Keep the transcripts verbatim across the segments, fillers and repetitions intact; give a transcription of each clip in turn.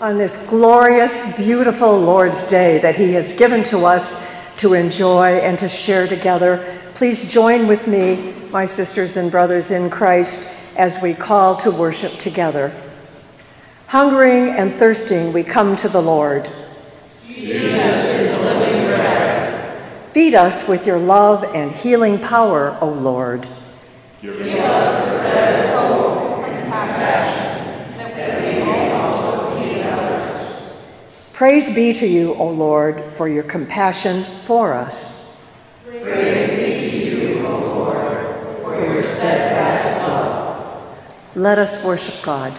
on this glorious, beautiful Lord's Day that he has given to us to enjoy and to share together. Please join with me, my sisters and brothers in Christ, as we call to worship together. Hungering and thirsting, we come to the Lord. Jesus is the living bread. Feed us with your love and healing power, O Lord. Give us the bread of hope and compassion, that we may also feed others. Praise be to you, O Lord, for your compassion for us. Praise be to you, O Lord, for your steadfast love. Let us worship God.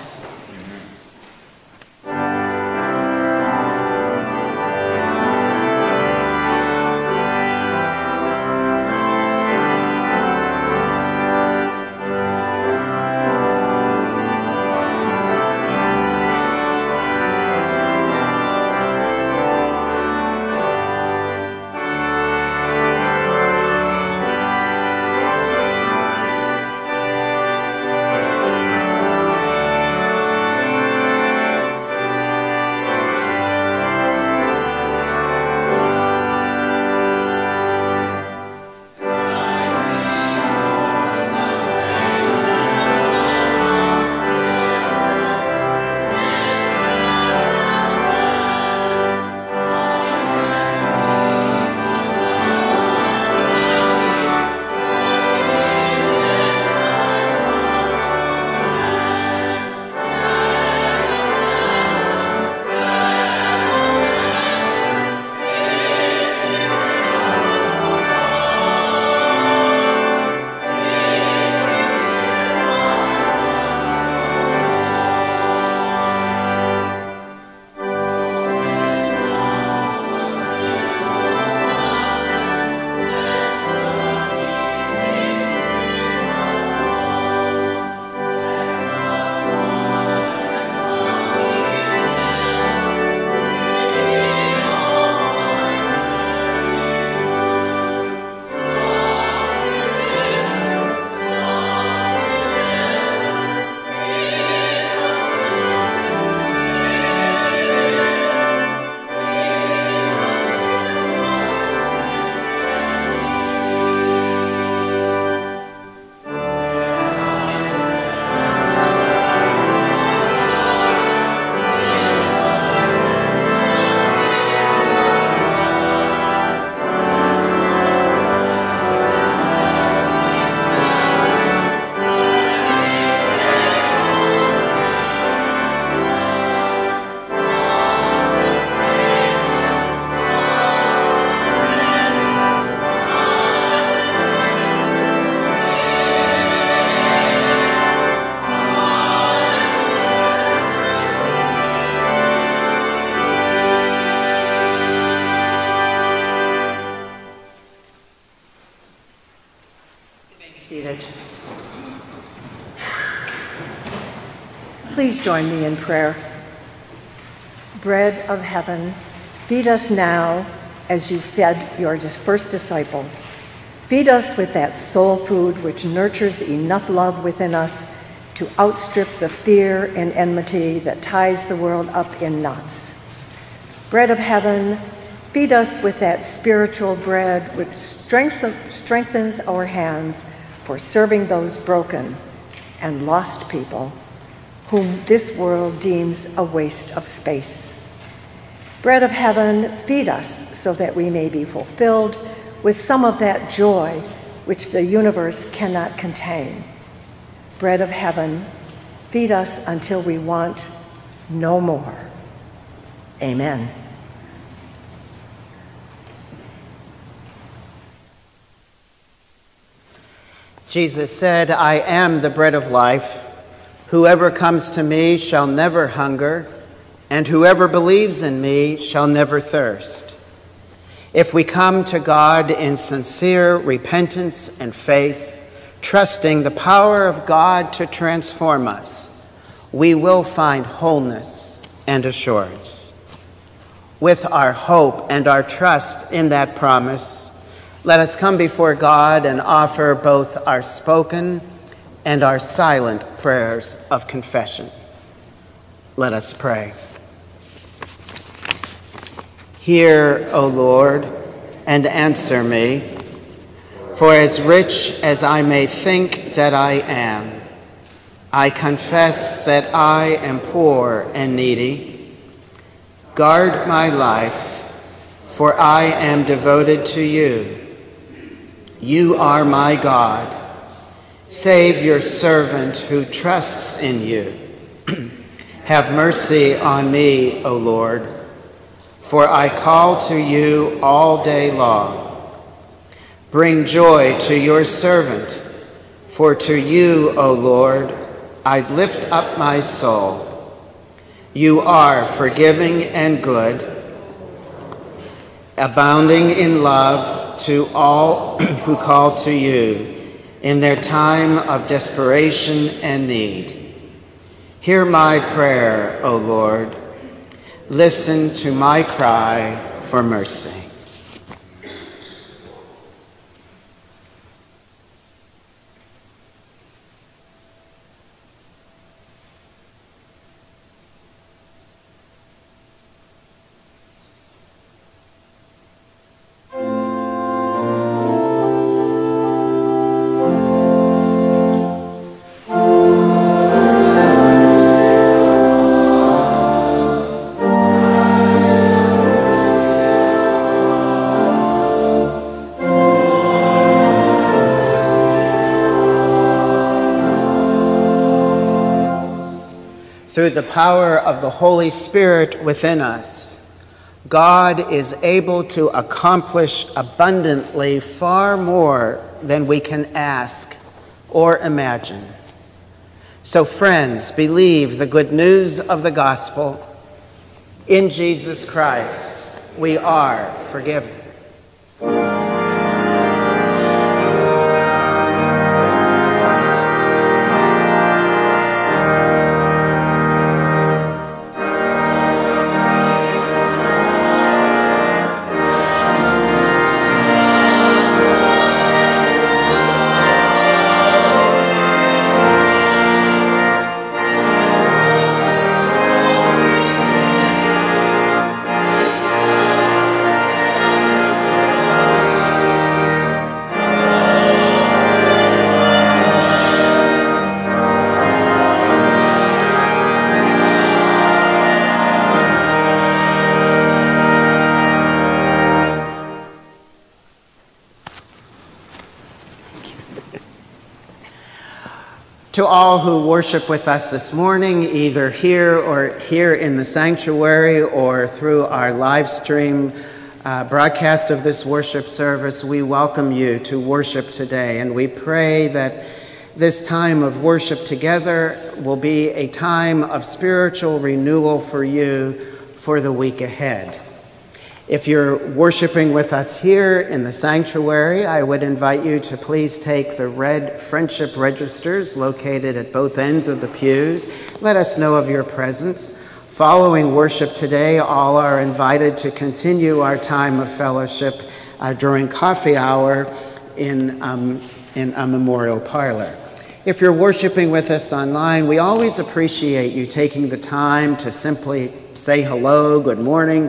Please join me in prayer. Bread of heaven, feed us now as you fed your first disciples. Feed us with that soul food which nurtures enough love within us to outstrip the fear and enmity that ties the world up in knots. Bread of heaven, feed us with that spiritual bread which strengthens our hands for serving those broken and lost people whom this world deems a waste of space. Bread of heaven, feed us so that we may be fulfilled with some of that joy which the universe cannot contain. Bread of heaven, feed us until we want no more. Amen. Jesus said, I am the bread of life. Whoever comes to me shall never hunger, and whoever believes in me shall never thirst. If we come to God in sincere repentance and faith, trusting the power of God to transform us, we will find wholeness and assurance. With our hope and our trust in that promise, let us come before God and offer both our spoken and our silent prayers of confession. Let us pray. Hear, O Lord, and answer me, for as rich as I may think that I am, I confess that I am poor and needy. Guard my life, for I am devoted to you. You are my God. Save your servant who trusts in you. Have mercy on me, O Lord, for I call to you all day long. Bring joy to your servant, for to you, O Lord, I lift up my soul. You are forgiving and good, abounding in love to all who call to you in their time of desperation and need. Hear my prayer, O Lord. Listen to my cry for mercy. Through the power of the Holy Spirit within us, God is able to accomplish abundantly far more than we can ask or imagine. So, friends, believe the good news of the gospel. In Jesus Christ, we are forgiven. To all who worship with us this morning, either here or here in the sanctuary or through our live stream uh, broadcast of this worship service, we welcome you to worship today. And we pray that this time of worship together will be a time of spiritual renewal for you for the week ahead. If you're worshiping with us here in the sanctuary, I would invite you to please take the red friendship registers located at both ends of the pews. Let us know of your presence. Following worship today, all are invited to continue our time of fellowship uh, during coffee hour in, um, in a memorial parlor. If you're worshiping with us online, we always appreciate you taking the time to simply say hello, good morning,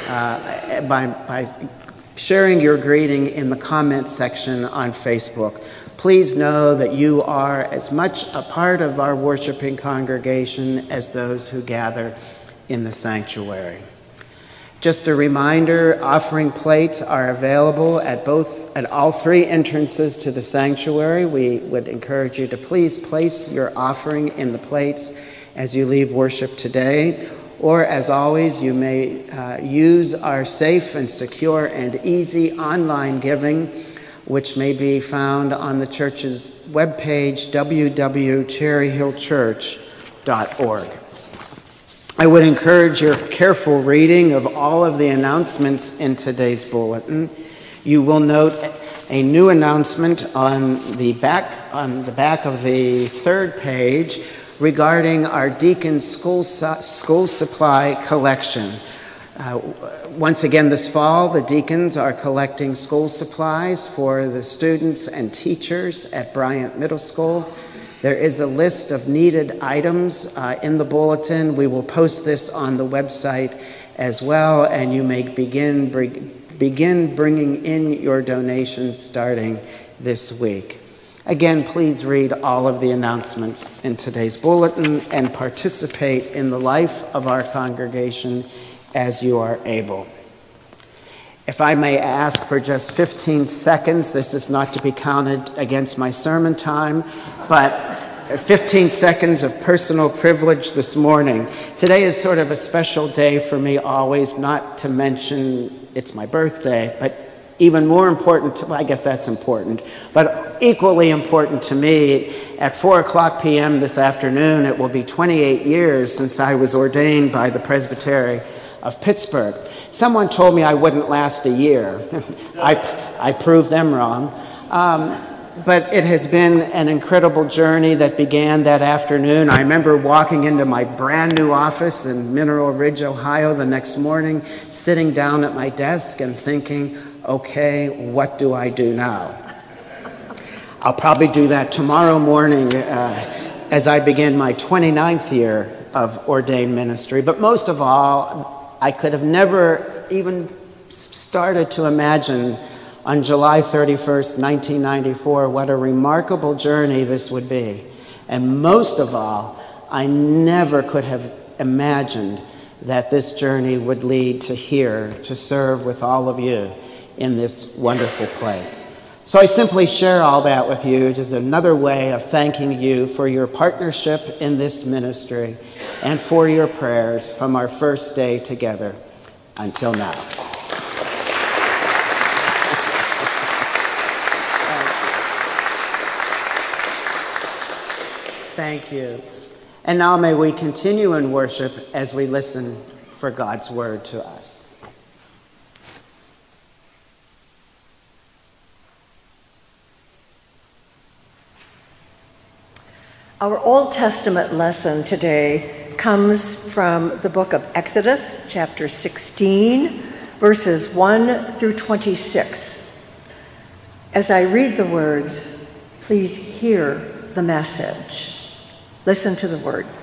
uh, by, by sharing your greeting in the comment section on Facebook. Please know that you are as much a part of our worshiping congregation as those who gather in the sanctuary. Just a reminder, offering plates are available at both at all three entrances to the sanctuary. We would encourage you to please place your offering in the plates as you leave worship today. Or, as always, you may uh, use our safe and secure and easy online giving, which may be found on the church's webpage, w w w dot cherry hill church dot org. I would encourage your careful reading of all of the announcements in today's bulletin. You will note a new announcement on the back, on the back of the third page, regarding our deacon school, su- school supply collection. Uh, once again this fall, the deacons are collecting school supplies for the students and teachers at Bryant Middle School. There is a list of needed items uh, in the bulletin. We will post this on the website as well, and you may begin, begin bringing in your donations starting this week. Again, please read all of the announcements in today's bulletin and participate in the life of our congregation as you are able. If I may ask for just fifteen seconds, this is not to be counted against my sermon time, but fifteen seconds of personal privilege this morning. Today is sort of a special day for me always, not to mention it's my birthday, but even more important, to, well, I guess that's important, but equally important to me, at four o'clock p.m. this afternoon, it will be twenty-eight years since I was ordained by the Presbyterian of Pittsburgh. Someone told me I wouldn't last a year. I, I proved them wrong. Um, but it has been an incredible journey that began that afternoon. I remember walking into my brand new office in Mineral Ridge, Ohio the next morning, sitting down at my desk and thinking, okay, what do I do now? I'll probably do that tomorrow morning uh, as I begin my twenty-ninth year of ordained ministry. But most of all, I could have never even started to imagine on July thirty-first, nineteen ninety-four, what a remarkable journey this would be. And most of all, I never could have imagined that this journey would lead to here, to serve with all of you in this wonderful place. So I simply share all that with you, just another way of thanking you for your partnership in this ministry and for your prayers from our first day together until now. Thank you. And now may we continue in worship as we listen for God's word to us. Our Old Testament lesson today comes from the book of Exodus, chapter sixteen, verses one through twenty-six. As I read the words, please hear the message. Listen to the word.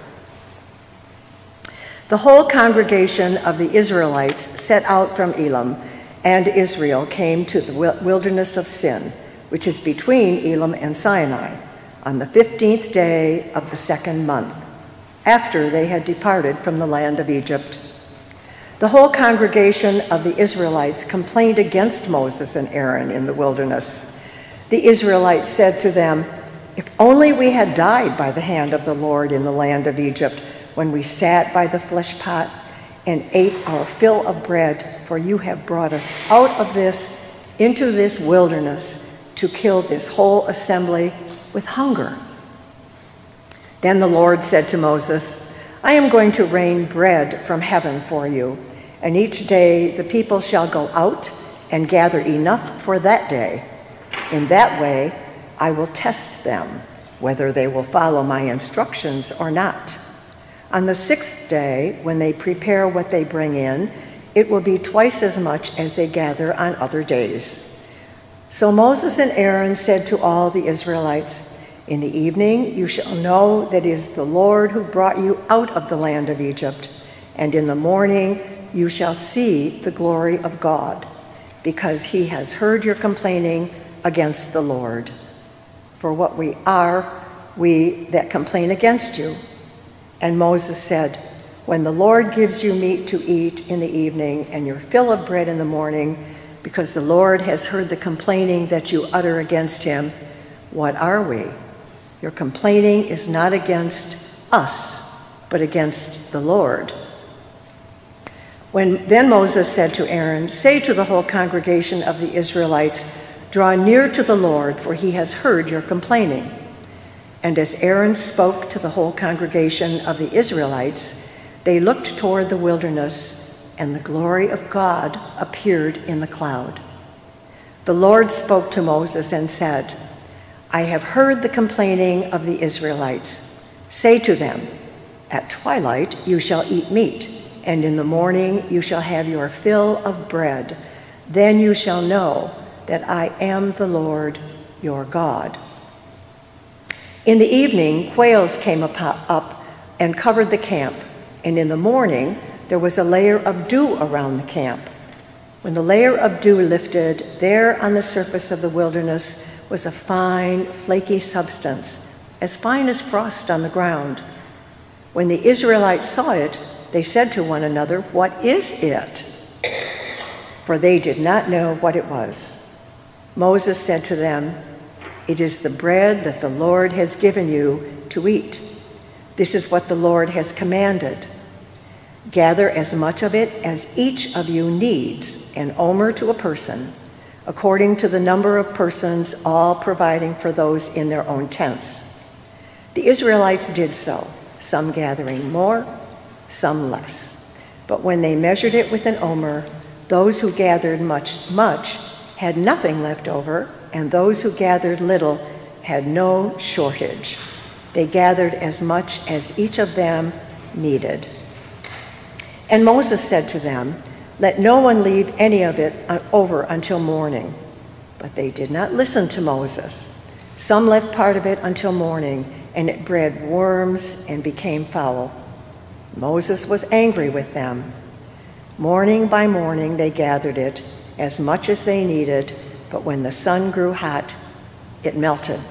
The whole congregation of the Israelites set out from Elim, and Israel came to the wilderness of Sin, which is between Elim and Sinai, on the fifteenth day of the second month, after they had departed from the land of Egypt. The whole congregation of the Israelites complained against Moses and Aaron in the wilderness. The Israelites said to them, "If only we had died by the hand of the Lord in the land of Egypt, when we sat by the flesh pot and ate our fill of bread, for you have brought us out of this into this wilderness to kill this whole assembly with hunger." Then the Lord said to Moses, "I am going to rain bread from heaven for you, and each day the people shall go out and gather enough for that day. In that way I will test them, whether they will follow my instructions or not. On the sixth day, when they prepare what they bring in, it will be twice as much as they gather on other days." So Moses and Aaron said to all the Israelites, "In the evening you shall know that it is the Lord who brought you out of the land of Egypt, and in the morning you shall see the glory of God, because he has heard your complaining against the Lord. For what we are, we that complain against you." And Moses said, "When the Lord gives you meat to eat in the evening and your fill of bread in the morning, because the Lord has heard the complaining that you utter against him, what are we? Your complaining is not against us, but against the Lord." When then Moses said to Aaron, "Say to the whole congregation of the Israelites, draw near to the Lord, for he has heard your complaining." And as Aaron spoke to the whole congregation of the Israelites, they looked toward the wilderness, and the glory of God appeared in the cloud. The Lord spoke to Moses and said, "I have heard the complaining of the Israelites. Say to them, at twilight you shall eat meat, and in the morning you shall have your fill of bread. Then you shall know that I am the Lord your God." In the evening, quails came up and covered the camp, and in the morning there was a layer of dew around the camp. When the layer of dew lifted, there on the surface of the wilderness was a fine, flaky substance, as fine as frost on the ground. When the Israelites saw it, they said to one another, "What is it?" For they did not know what it was. Moses said to them, "It is the bread that the Lord has given you to eat. This is what the Lord has commanded. Gather as much of it as each of you needs, an omer to a person, according to the number of persons, all providing for those in their own tents." The Israelites did so, some gathering more, some less. But when they measured it with an omer, those who gathered much, much had nothing left over, and those who gathered little had no shortage. They gathered as much as each of them needed. And Moses said to them, "Let no one leave any of it over until morning." But they did not listen to Moses. Some left part of it until morning, and it bred worms and became foul. Moses was angry with them. Morning by morning they gathered it, as much as they needed, but when the sun grew hot, it melted.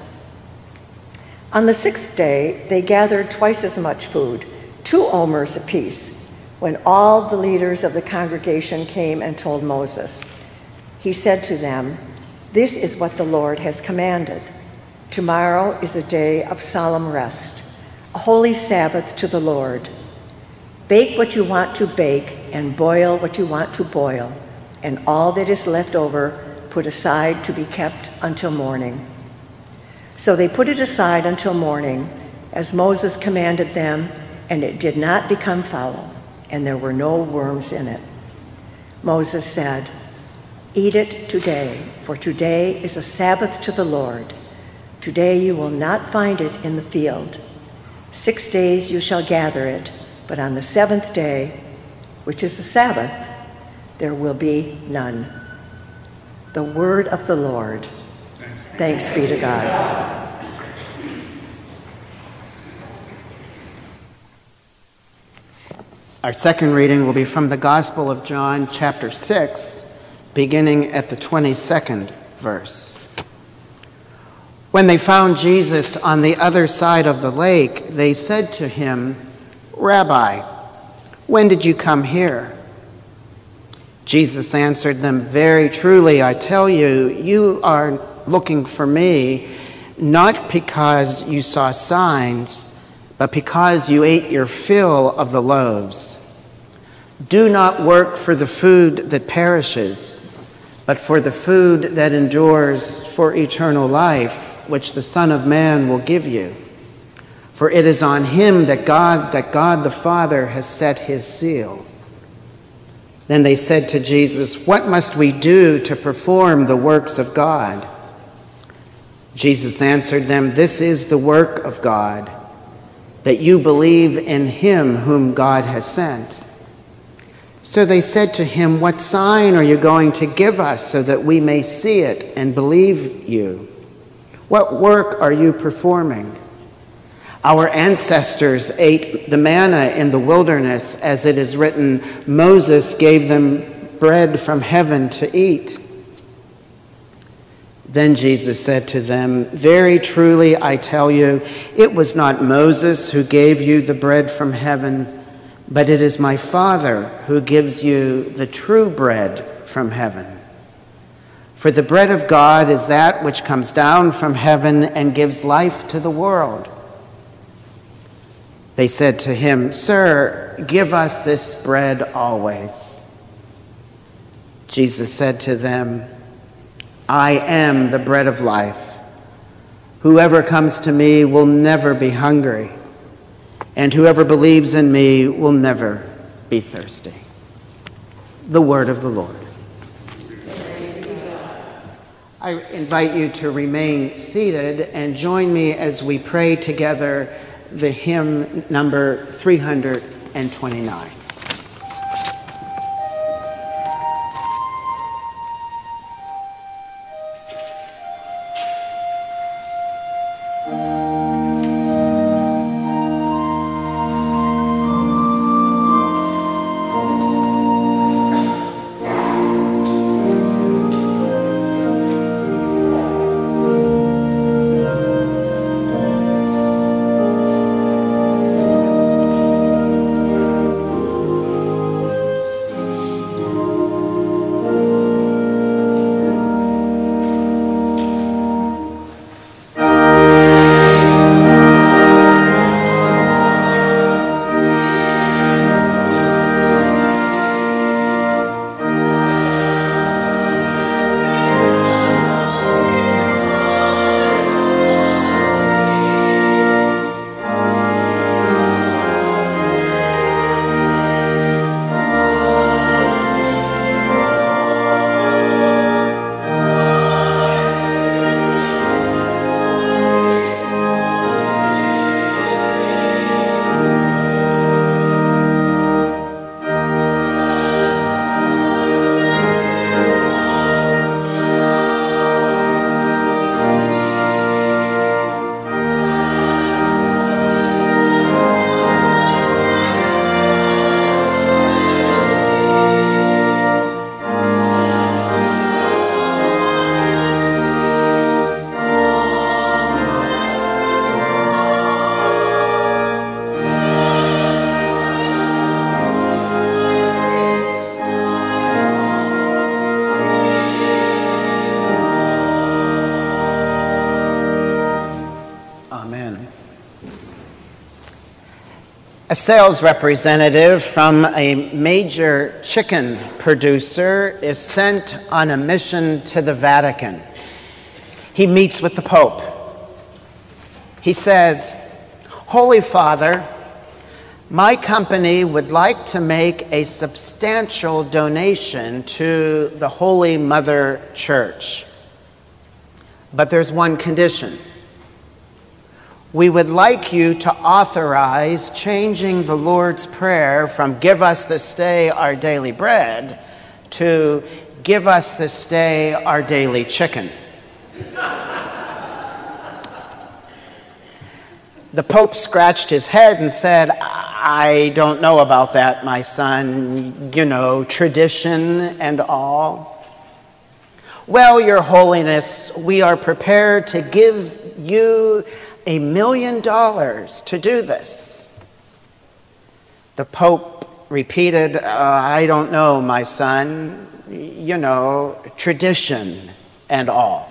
On the sixth day, they gathered twice as much food, two omers apiece, when all the leaders of the congregation came and told Moses. He said to them, "This is what the Lord has commanded. Tomorrow is a day of solemn rest, a holy Sabbath to the Lord. Bake what you want to bake and boil what you want to boil, and all that is left over put aside to be kept until morning." So they put it aside until morning, as Moses commanded them, and it did not become foul, and there were no worms in it. Moses said, "Eat it today, for today is a Sabbath to the Lord. Today you will not find it in the field. Six days you shall gather it, but on the seventh day, which is a Sabbath, there will be none." The word of the Lord. Thanks be to God. Our second reading will be from the Gospel of John, chapter six, beginning at the twenty-second verse. When they found Jesus on the other side of the lake, they said to him, "Rabbi, when did you come here?" Jesus answered them, "Very truly, I tell you, you are looking for me, not because you saw signs, but because you ate your fill of the loaves. Do not work for the food that perishes, but for the food that endures for eternal life, which the Son of Man will give you. For it is on him that God, that God the Father has set his seal." Then they said to Jesus, "What must we do to perform the works of God?" Jesus answered them, "This is the work of God, that you believe in him whom God has sent." So they said to him, "What sign are you going to give us so that we may see it and believe you? What work are you performing? Our ancestors ate the manna in the wilderness, as it is written, Moses gave them bread from heaven to eat." Then Jesus said to them, "Very truly I tell you, it was not Moses who gave you the bread from heaven, but it is my Father who gives you the true bread from heaven. For the bread of God is that which comes down from heaven and gives life to the world." They said to him, "Sir, give us this bread always." Jesus said to them, "I am the bread of life. Whoever comes to me will never be hungry, and whoever believes in me will never be thirsty." The word of the Lord. I invite you to remain seated and join me as we pray together the hymn number three hundred twenty-nine. A sales representative from a major chicken producer is sent on a mission to the Vatican. He meets with the Pope. He says, "Holy Father, my company would like to make a substantial donation to the Holy Mother Church. But there's one condition. We would like you to authorize changing the Lord's Prayer from 'Give us this day our daily bread' to 'Give us this day our daily chicken.'" The Pope scratched his head and said, "I don't know about that, my son. You know, tradition and all." "Well, Your Holiness, we are prepared to give you a million dollars to do this." The Pope repeated, uh, "I don't know, my son. You know, tradition and all."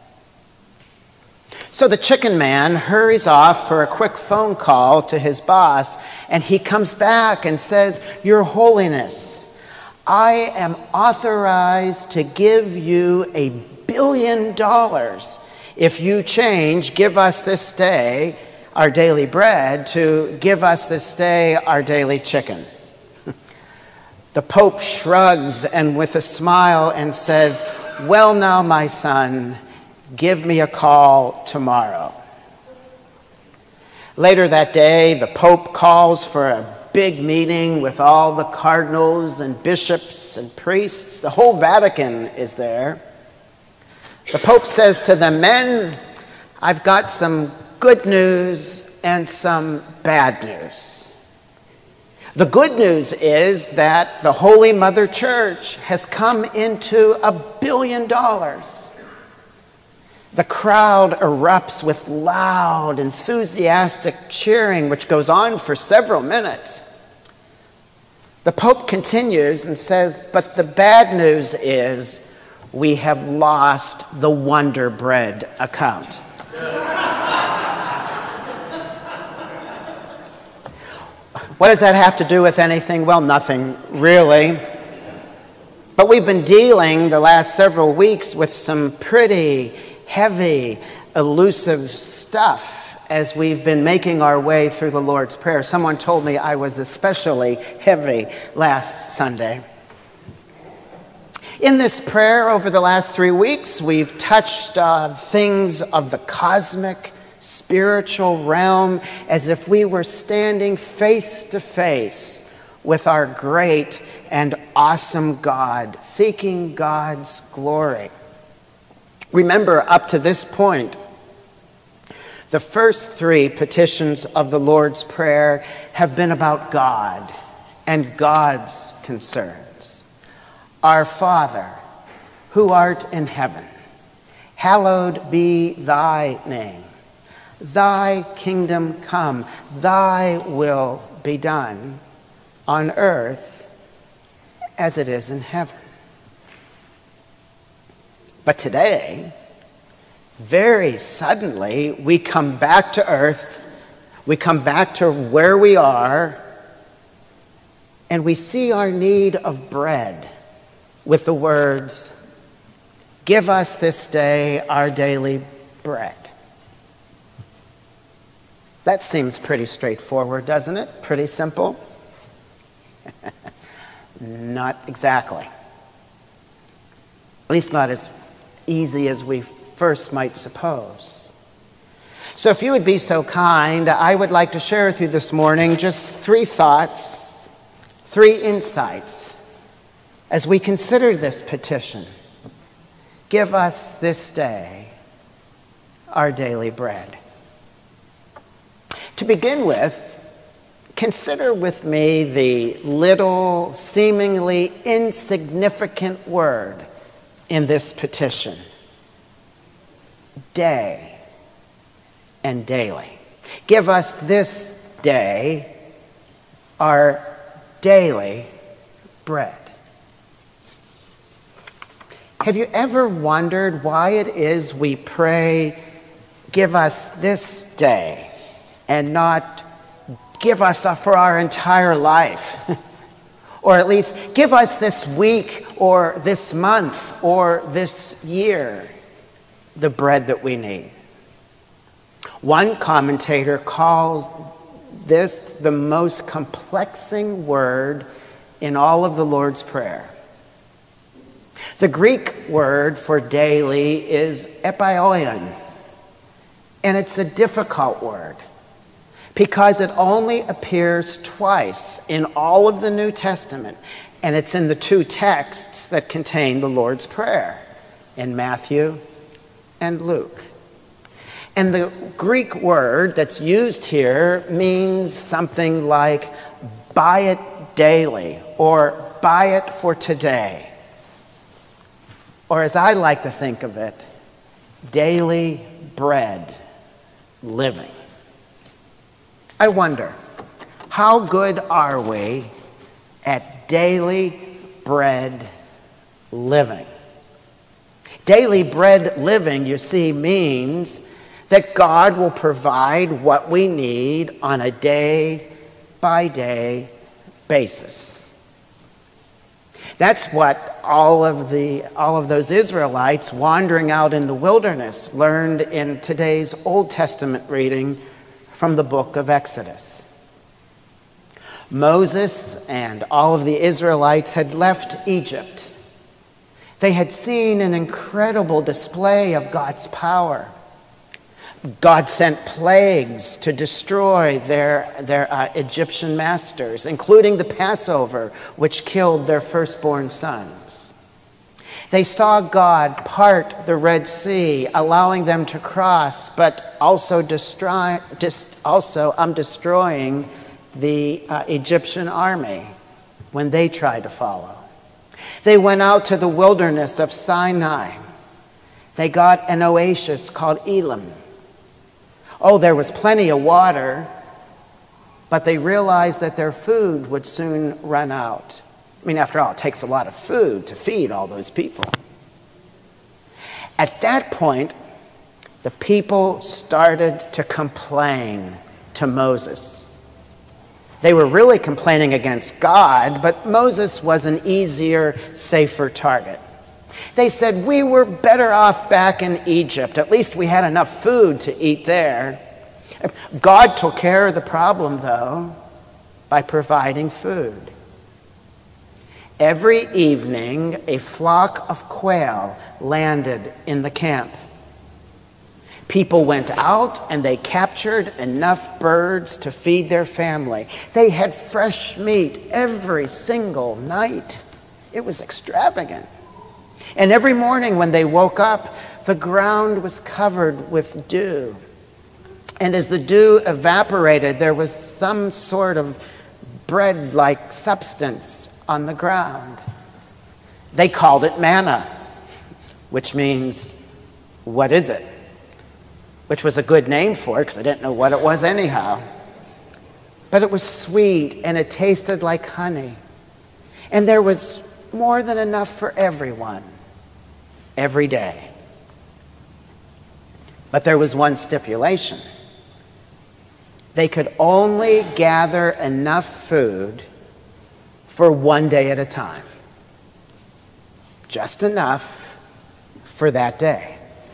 So the chicken man hurries off for a quick phone call to his boss, and he comes back and says, "Your Holiness, I am authorized to give you a billion dollars if you change 'Give us this day our daily bread' to 'Give us this day our daily chicken.'" The Pope shrugs and with a smile and says, "Well now, my son, give me a call tomorrow." Later that day, the Pope calls for a big meeting with all the cardinals and bishops and priests. The whole Vatican is there. The Pope says to them, "Men, I've got some good news and some bad news. The good news is that the Holy Mother Church has come into a billion dollars." The crowd erupts with loud, enthusiastic cheering, which goes on for several minutes. The Pope continues and says, "But the bad news is we have lost the Wonder Bread account." What does that have to do with anything? Well, nothing, really. But we've been dealing the last several weeks with some pretty heavy, elusive stuff as we've been making our way through the Lord's Prayer. Someone told me I was especially heavy last Sunday. In this prayer over the last three weeks, we've touched uh, things of the cosmic, spiritual realm as if we were standing face to face with our great and awesome God, seeking God's glory. Remember, up to this point, the first three petitions of the Lord's Prayer have been about God and God's concerns. Our Father, who art in heaven, hallowed be thy name. Thy kingdom come, thy will be done on earth as it is in heaven. But today, very suddenly, we come back to earth, we come back to where we are, and we see our need of bread with the words, "Give us this day our daily bread." That seems pretty straightforward, doesn't it? Pretty simple? Not exactly. At least not as easy as we first might suppose. So if you would be so kind, I would like to share with you this morning just three thoughts, three insights as we consider this petition. Give us this day our daily bread. To begin with, consider with me the little, seemingly insignificant word in this petition. Day and daily. Give us this day our daily bread. Have you ever wondered why it is we pray, "Give us this day," and not give us for our entire life. Or at least give us this week or this month or this year the bread that we need. One commentator calls this the most complexing word in all of the Lord's Prayer. The Greek word for daily is epioion, and it's a difficult word because it only appears twice in all of the New Testament, and it's in the two texts that contain the Lord's Prayer, in Matthew and Luke. And the Greek word that's used here means something like buy it daily or buy it for today. Or as I like to think of it, daily bread living. I wonder, how good are we at daily bread living? Daily bread living, you see, means that God will provide what we need on a day-by-day basis. That's what all of the all of those Israelites wandering out in the wilderness learned in today's Old Testament reading from the book of Exodus. Moses and all of the Israelites had left Egypt. They had seen an incredible display of God's power. God sent plagues to destroy their, their uh, Egyptian masters, including the Passover, which killed their firstborn sons. They saw God part the Red Sea, allowing them to cross, but also destroy, just also um, destroying the uh, Egyptian army when they tried to follow. They went out to the wilderness of Sinai. They got an oasis called Elim. Oh, there was plenty of water, but they realized that their food would soon run out. I mean, after all, it takes a lot of food to feed all those people. At that point, the people started to complain to Moses. They were really complaining against God, but Moses was an easier, safer target. They said, we were better off back in Egypt. At least we had enough food to eat there. God took care of the problem, though, by providing food. Every evening, a flock of quail landed in the camp. People went out and they captured enough birds to feed their family. They had fresh meat every single night. It was extravagant. And every morning when they woke up, the ground was covered with dew. And as the dew evaporated, there was some sort of bread-like substance on the ground. They called it manna, which means, what is it? Which was a good name for it, because I didn't know what it was anyhow. But it was sweet, and it tasted like honey. And there was more than enough for everyone, every day. But there was one stipulation. They could only gather enough food for one day at a time. Just enough for that day.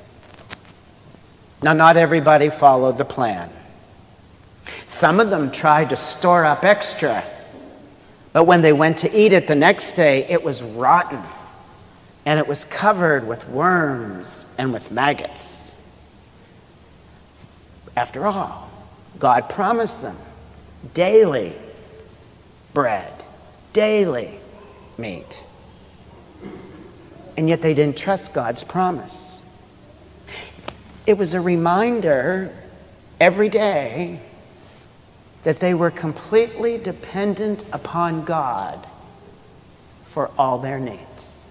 Now, not everybody followed the plan. Some of them tried to store up extra, but when they went to eat it the next day, it was rotten, and it was covered with worms and with maggots. After all, God promised them daily bread, daily meat. And yet they didn't trust God's promise. It was a reminder every day that they were completely dependent upon God for all their needs.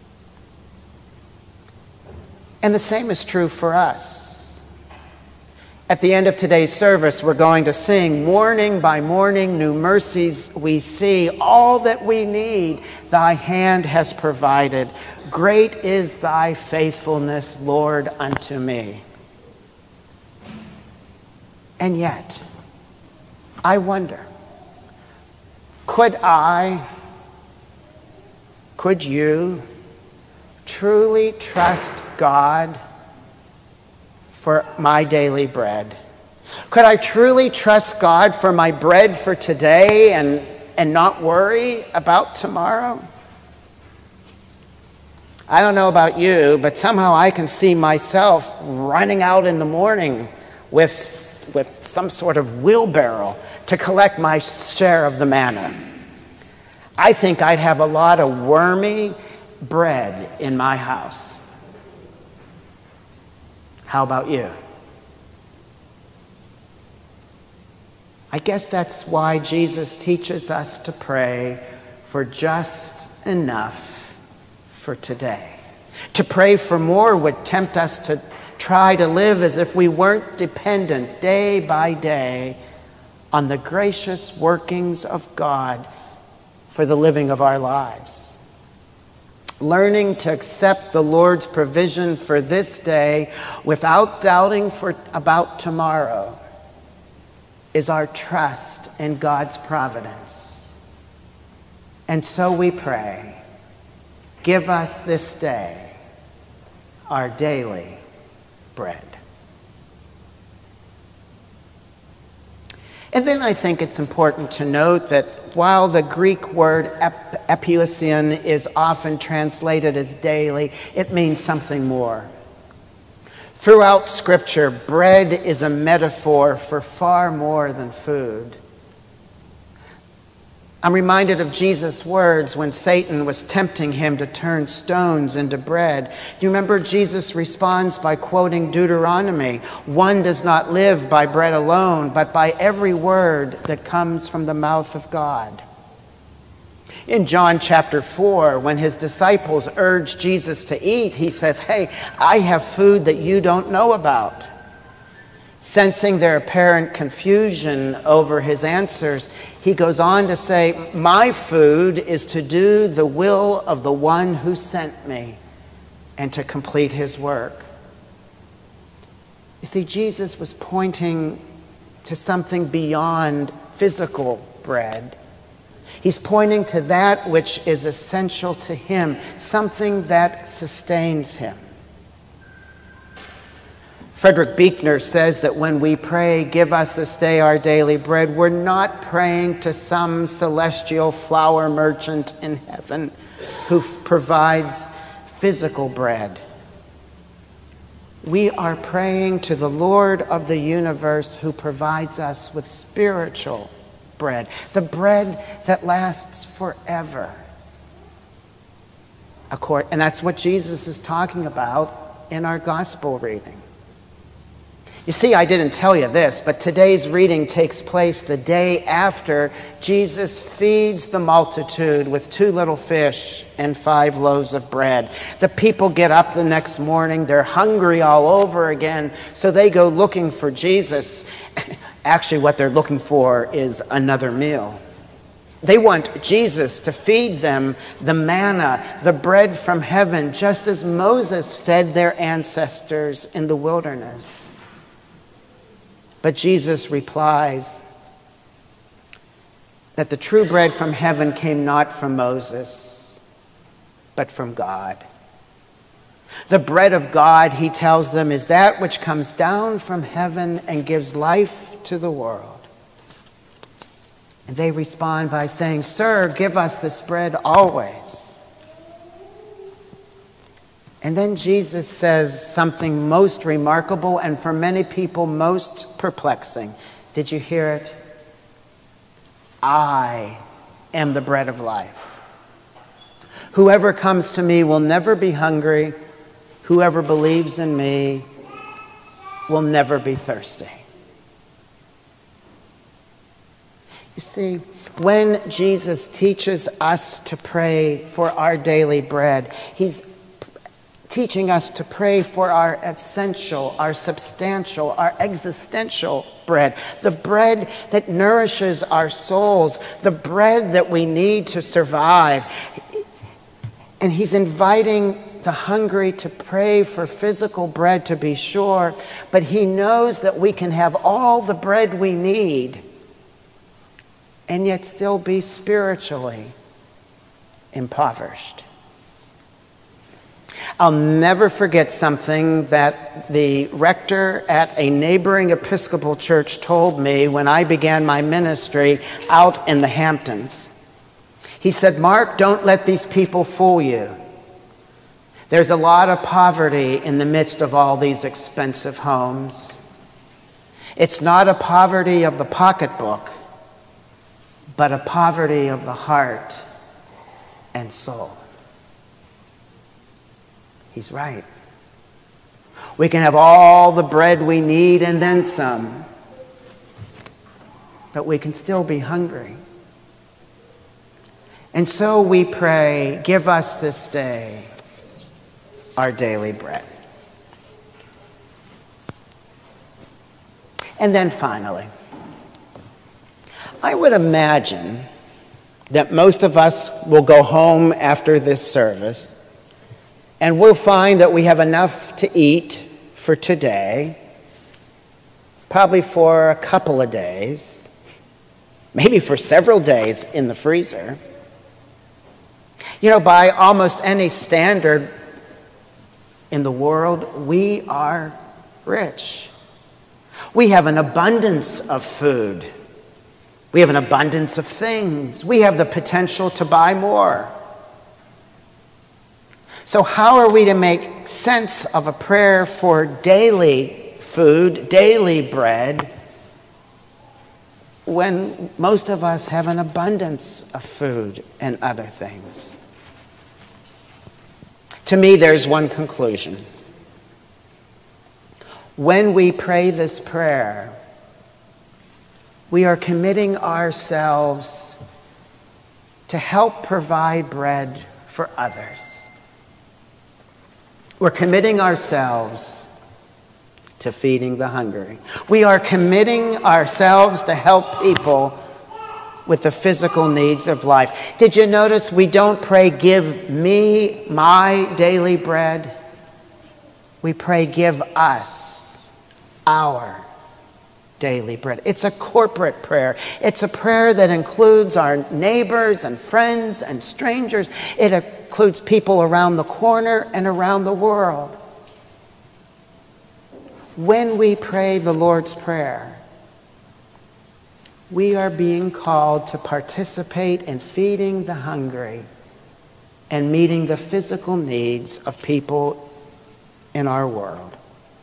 And the same is true for us. At the end of today's service, we're going to sing, morning by morning, new mercies we see. All that we need, thy hand has provided. Great is thy faithfulness, Lord, unto me. And yet, I wonder, could I, could you truly trust God for my daily bread? Could I truly trust God for my bread for today and, and not worry about tomorrow? I don't know about you, but somehow I can see myself running out in the morning with, with some sort of wheelbarrow to collect my share of the manna. I think I'd have a lot of wormy bread in my house. How about you? I guess that's why Jesus teaches us to pray for just enough for today. To pray for more would tempt us to try to live as if we weren't dependent day by day on the gracious workings of God for the living of our lives. Learning to accept the Lord's provision for this day without doubting for, about tomorrow is our trust in God's providence. And so we pray, give us this day our daily bread. And then I think it's important to note that while the Greek word ep- epiousian is often translated as daily, it means something more. Throughout Scripture, bread is a metaphor for far more than food. I'm reminded of Jesus' words when Satan was tempting him to turn stones into bread. Do you remember Jesus responds by quoting Deuteronomy, "One does not live by bread alone, but by every word that comes from the mouth of God." In John chapter four, when his disciples urged Jesus to eat, he says, "Hey, I have food that you don't know about." Sensing their apparent confusion over his answers, he goes on to say, "My food is to do the will of the one who sent me and to complete his work." You see, Jesus was pointing to something beyond physical bread. He's pointing to that which is essential to him, something that sustains him. Frederick Buechner says that when we pray, "Give us this day our daily bread," we're not praying to some celestial flour merchant in heaven who f- provides physical bread. We are praying to the Lord of the universe who provides us with spiritual bread, the bread that lasts forever. And that's what Jesus is talking about in our gospel reading. You see, I didn't tell you this, but today's reading takes place the day after Jesus feeds the multitude with two little fish and five loaves of bread. The people get up the next morning. They're hungry all over again, so they go looking for Jesus. Actually, what they're looking for is another meal. They want Jesus to feed them the manna, the bread from heaven, just as Moses fed their ancestors in the wilderness. But Jesus replies that the true bread from heaven came not from Moses, but from God. The bread of God, he tells them, is that which comes down from heaven and gives life to the world. And they respond by saying, "Sir, give us this bread always." And then Jesus says something most remarkable and for many people most perplexing. Did you hear it? "I am the bread of life. Whoever comes to me will never be hungry. Whoever believes in me will never be thirsty." You see, when Jesus teaches us to pray for our daily bread, he's teaching us to pray for our essential, our substantial, our existential bread, the bread that nourishes our souls, the bread that we need to survive. And he's inviting the hungry to pray for physical bread, to be sure, but he knows that we can have all the bread we need and yet still be spiritually impoverished. I'll never forget something that the rector at a neighboring Episcopal church told me when I began my ministry out in the Hamptons. He said, "Mark, don't let these people fool you. There's a lot of poverty in the midst of all these expensive homes. It's not a poverty of the pocketbook, but a poverty of the heart and soul." He's right. We can have all the bread we need and then some, but we can still be hungry. And so we pray, "Give us this day our daily bread." And then finally, I would imagine that most of us will go home after this service and we'll find that we have enough to eat for today, probably for a couple of days, maybe for several days in the freezer. You know, by almost any standard in the world, we are rich. We have an abundance of food. We have an abundance of things. We have the potential to buy more. So how are we to make sense of a prayer for daily food, daily bread, when most of us have an abundance of food and other things? To me, there's one conclusion. When we pray this prayer, we are committing ourselves to help provide bread for others. We're committing ourselves to feeding the hungry. We are committing ourselves to help people with the physical needs of life. Did you notice we don't pray, "Give me my daily bread"? We pray, "Give us our daily bread." It's a corporate prayer. It's a prayer that includes our neighbors and friends and strangers. It includes people around the corner and around the world. When we pray the Lord's Prayer, we are being called to participate in feeding the hungry and meeting the physical needs of people in our world.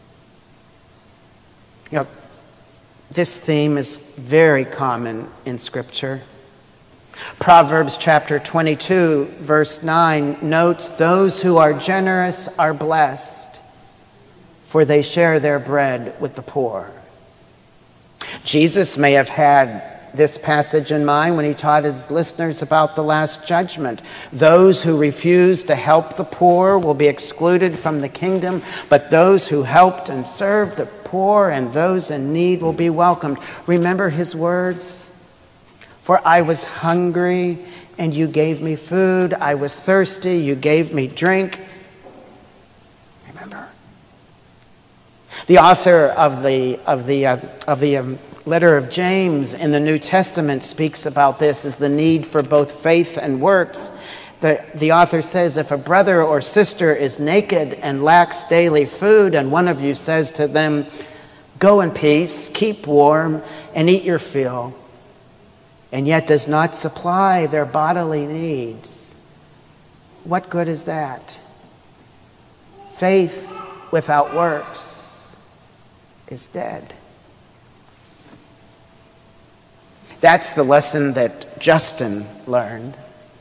You know, this theme is very common in Scripture. Proverbs chapter twenty-two, verse nine notes, "Those who are generous are blessed, for they share their bread with the poor." Jesus may have had this passage in mind when he taught his listeners about the Last Judgment. Those who refuse to help the poor will be excluded from the kingdom, but those who helped and served the poor and those in need will be welcomed. Remember his words? "For I was hungry, and you gave me food. I was thirsty, you gave me drink." Remember? The author of the of the uh, of the um, letter of James in the New Testament speaks about this as the need for both faith and works. The, the author says, "If a brother or sister is naked and lacks daily food, and one of you says to them, 'Go in peace, keep warm, and eat your fill,' and yet does not supply their bodily needs, what good is that? Faith without works is dead." That's the lesson that Justin learned.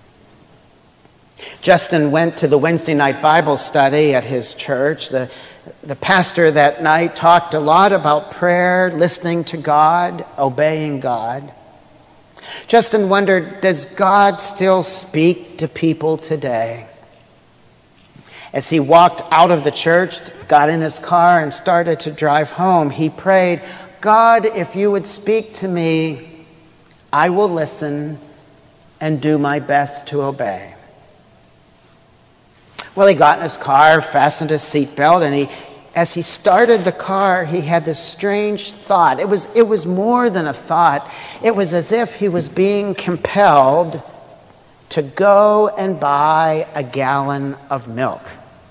Justin went to the Wednesday night Bible study at his church. The, the pastor that night talked a lot about prayer, listening to God, obeying God. Justin wondered, does God still speak to people today? As he walked out of the church, got in his car and started to drive home, he prayed, "God, if you would speak to me, I will listen and do my best to obey." Well, he got in his car, fastened his seatbelt, and he, as he started the car, he had this strange thought. It was, it was more than a thought. It was as if he was being compelled to go and buy a gallon of milk.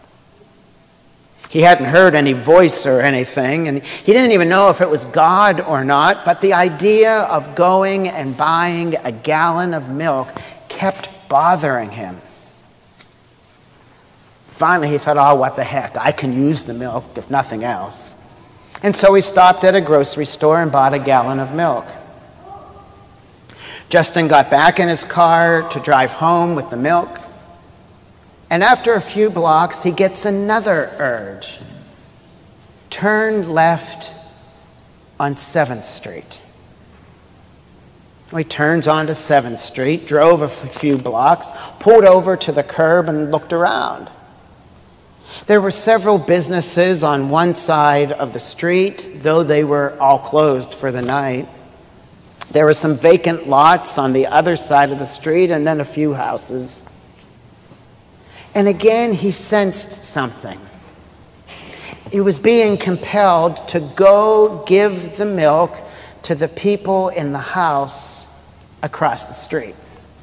He hadn't heard any voice or anything, and he didn't even know if it was God or not, but the idea of going and buying a gallon of milk kept bothering him. Finally, he thought, oh, what the heck, I can use the milk if nothing else. And so he stopped at a grocery store and bought a gallon of milk. Justin got back in his car to drive home with the milk. And after a few blocks, he gets another urge. Turn left on seventh Street. He turns onto seventh Street, drove a few blocks, pulled over to the curb and looked around. There were several businesses on one side of the street, though they were all closed for the night. There were some vacant lots on the other side of the street, and then a few houses. And again, he sensed something. He was being compelled to go give the milk to the people in the house across the street.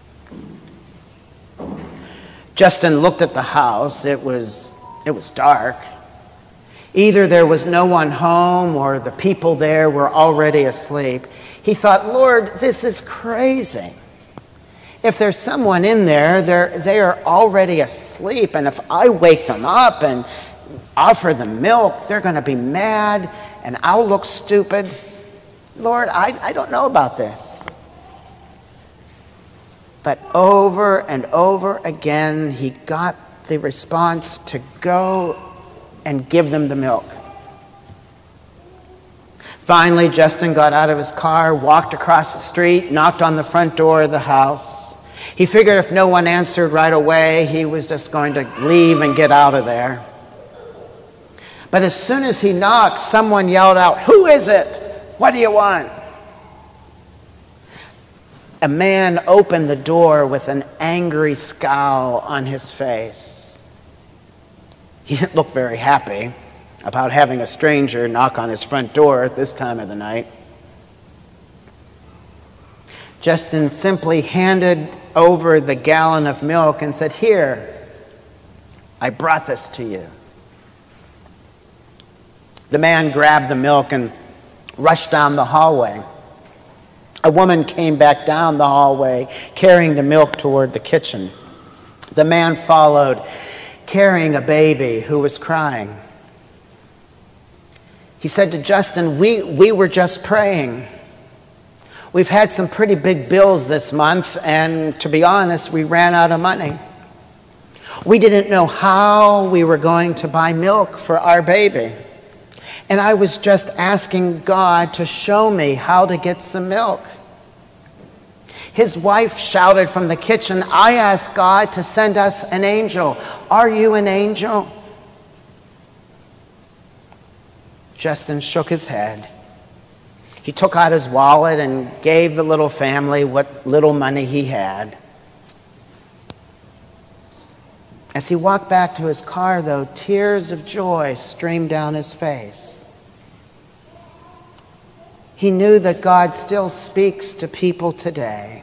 Justin looked at the house. It was, it was dark. Either there was no one home or the people there were already asleep. He thought, Lord, this is crazy. If there's someone in there, they're, they are already asleep, and if I wake them up and offer them milk, they're going to be mad, and I'll look stupid. Lord, I, I don't know about this. But over and over again, he got the response to go and give them the milk. Finally, Justin got out of his car, walked across the street, knocked on the front door of the house. He figured if no one answered right away, he was just going to leave and get out of there. But as soon as he knocked, someone yelled out, "Who is it? What do you want?" A man opened the door with an angry scowl on his face. He didn't look very happy about having a stranger knock on his front door at this time of the night. Justin simply handed over the gallon of milk and said, "Here, I brought this to you." The man grabbed the milk and rushed down the hallway. A woman came back down the hallway carrying the milk toward the kitchen. The man followed, carrying a baby who was crying. He said to Justin, we, we were just praying. We've had some pretty big bills this month, and to be honest, we ran out of money. We didn't know how we were going to buy milk for our baby. And I was just asking God to show me how to get some milk. His wife shouted from the kitchen, "I asked God to send us an angel. Are you an angel?" Justin shook his head. He took out his wallet and gave the little family what little money he had. As he walked back to his car, though, tears of joy streamed down his face. He knew that God still speaks to people today.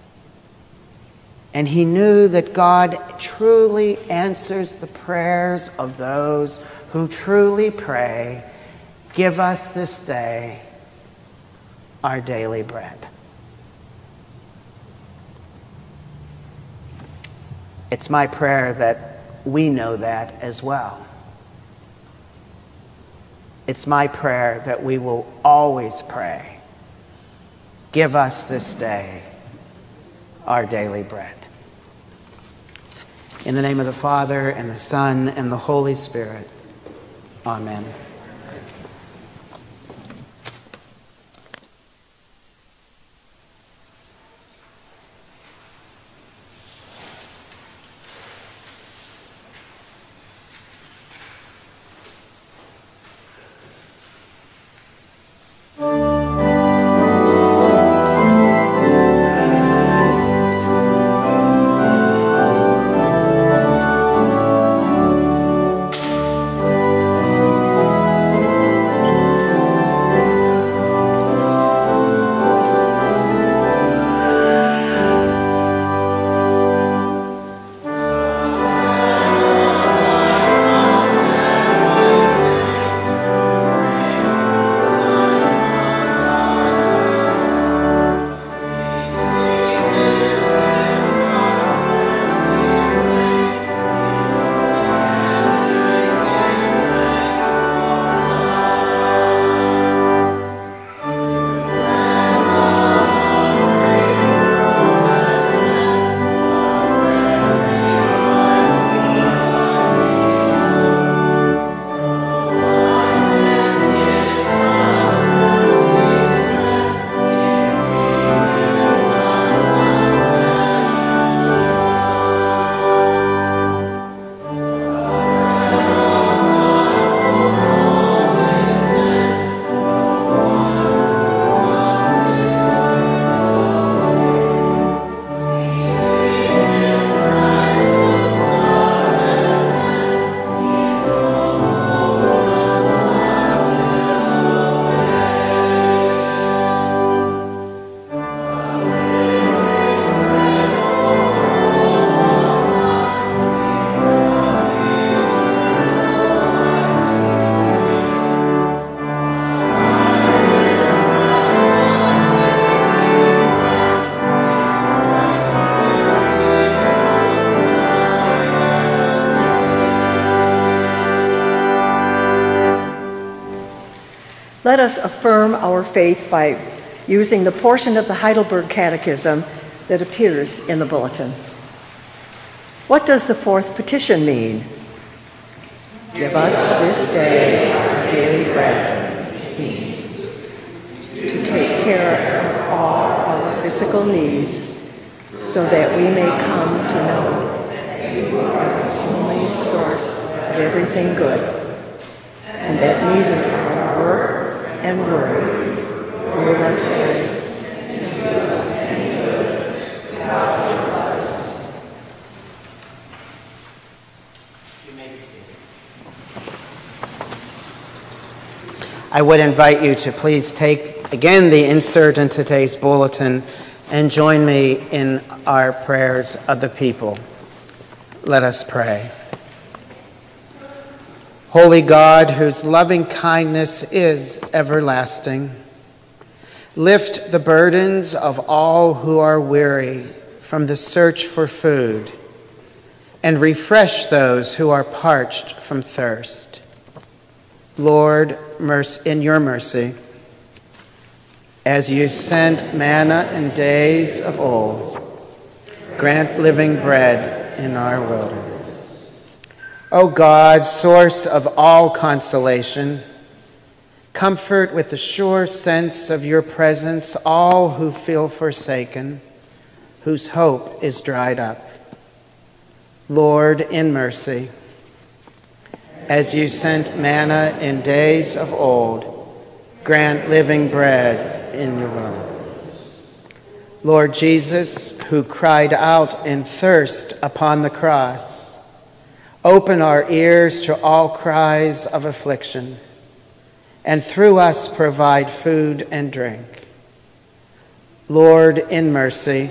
And he knew that God truly answers the prayers of those who truly pray, "Give us this day our daily bread." It's my prayer that we know that as well. It's my prayer that we will always pray, "Give us this day our daily bread." In the name of the Father, and the Son, and the Holy Spirit. Amen. Let us affirm our faith by using the portion of the Heidelberg Catechism that appears in the bulletin. What does the fourth petition mean? Give us this day our daily bread, means to take care of all our physical needs so that we may come to know that you are the only source of everything good, and that neither our work and worry will us away and do us any good without your blessings. You may be seated. I would invite you to please take again the insert in today's bulletin and join me in our prayers of the people. Let us pray. Holy God, whose loving kindness is everlasting, lift the burdens of all who are weary from the search for food, and refresh those who are parched from thirst. Lord, in your mercy, as you sent manna in days of old, grant living bread in our wilderness. O God, source of all consolation, comfort with the sure sense of your presence all who feel forsaken, whose hope is dried up. Lord, in mercy, as you sent manna in days of old, grant living bread in your wilderness. Lord Jesus, who cried out in thirst upon the cross, open our ears to all cries of affliction, and through us provide food and drink. Lord, in mercy,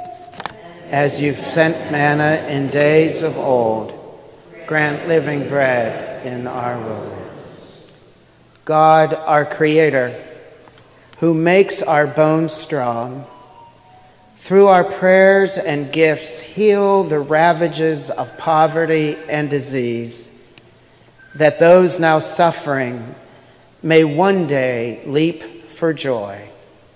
as you've sent manna in days of old, grant living bread in our wilderness. God, our Creator, who makes our bones strong, through our prayers and gifts, heal the ravages of poverty and disease, that those now suffering may one day leap for joy.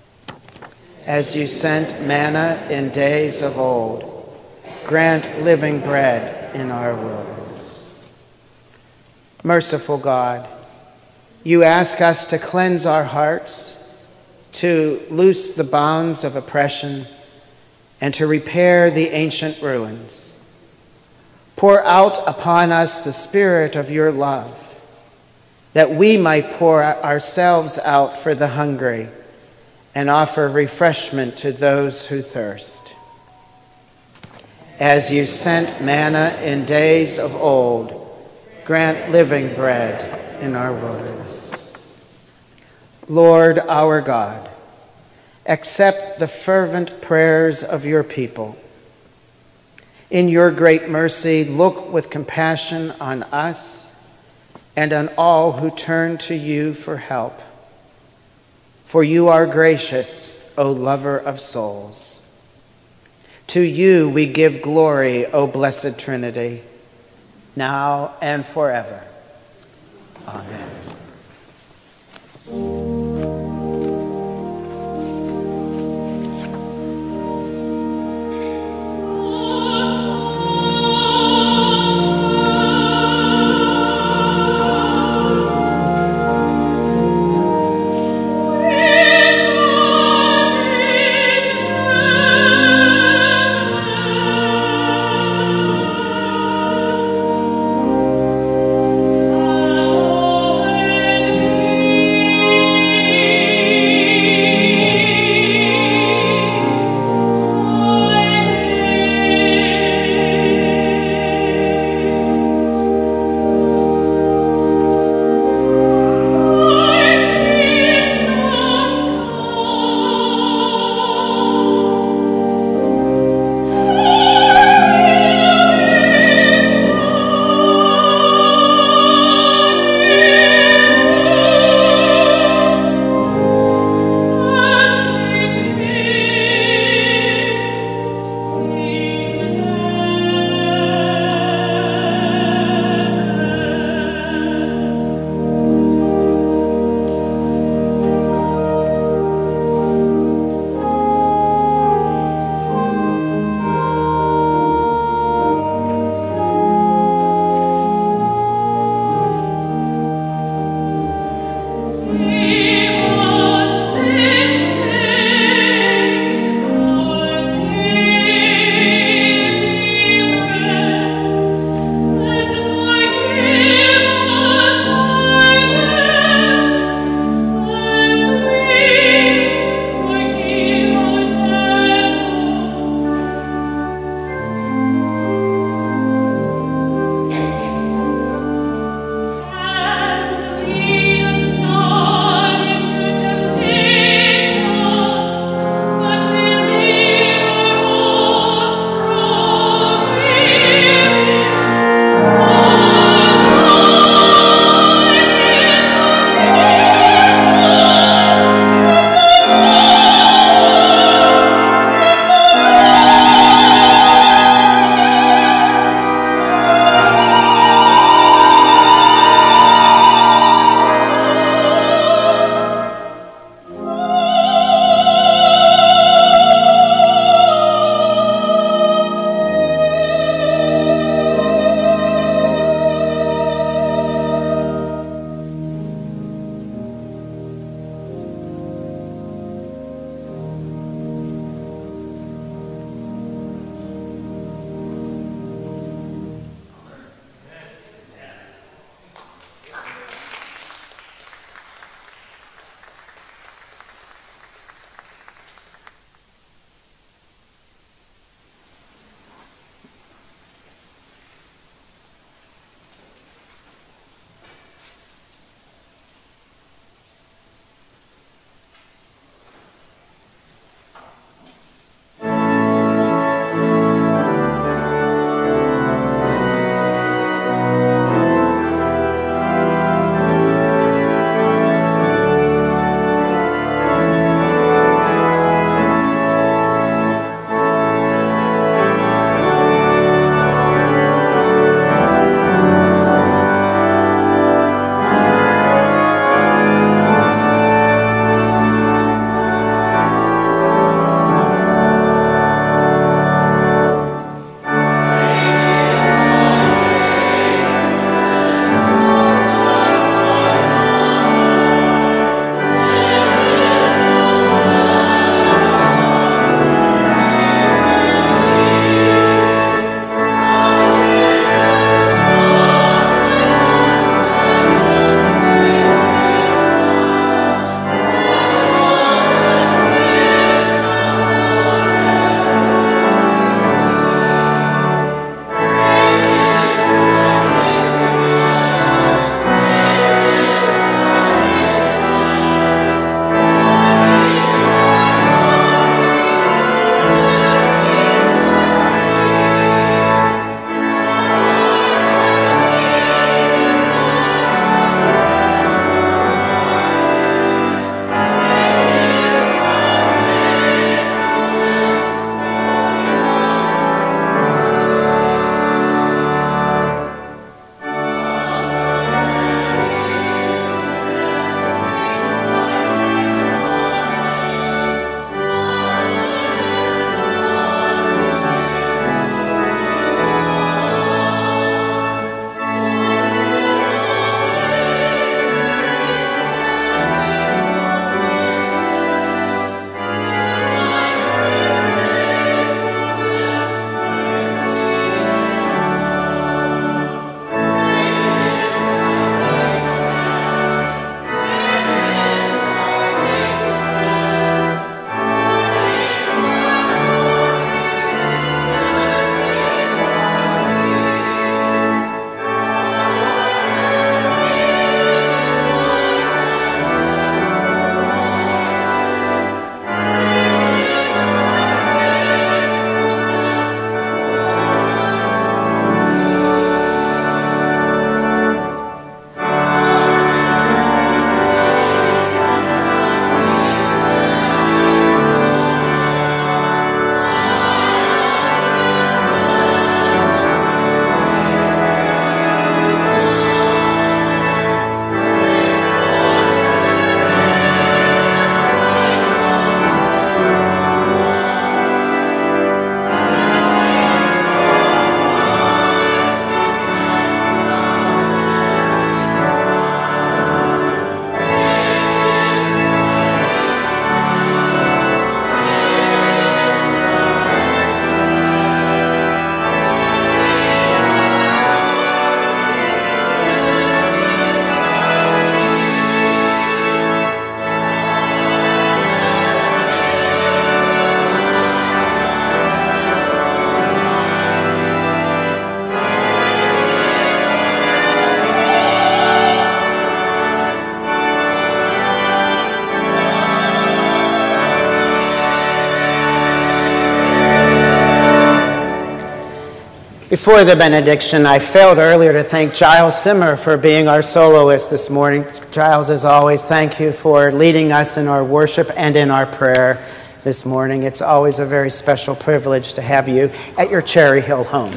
As you sent manna in days of old, grant living bread in our wilderness. Merciful God, you ask us to cleanse our hearts, to loose the bonds of oppression, and to repair the ancient ruins. Pour out upon us the spirit of your love, that we might pour ourselves out for the hungry and offer refreshment to those who thirst. As you sent manna in days of old, grant living bread in our wilderness. Lord our God, accept the fervent prayers of your people. In your great mercy, look with compassion on us and on all who turn to you for help. For you are gracious, O lover of souls. To you we give glory, O blessed Trinity, now and forever. Amen. Alleluia. Before the benediction, I failed earlier to thank Giles Simmer for being our soloist this morning. Giles, as always, thank you for leading us in our worship and in our prayer this morning. It's always a very special privilege to have you at your Cherry Hill home.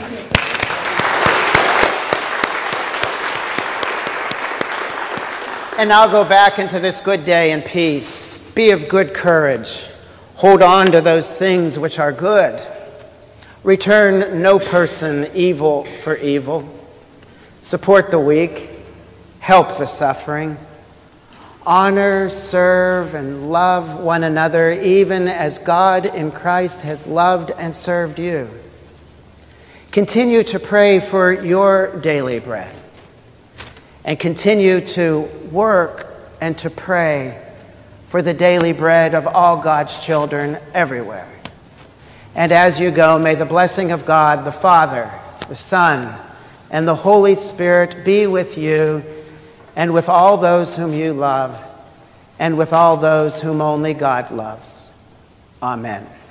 And now go back into this good day in peace. Be of good courage. Hold on to those things which are good. Return no person evil for evil. Support the weak. Help the suffering. Honor, serve, and love one another, even as God in Christ has loved and served you. Continue to pray for your daily bread. And continue to work and to pray for the daily bread of all God's children everywhere. And as you go, may the blessing of God, the Father, the Son, and the Holy Spirit be with you and with all those whom you love and with all those whom only God loves. Amen.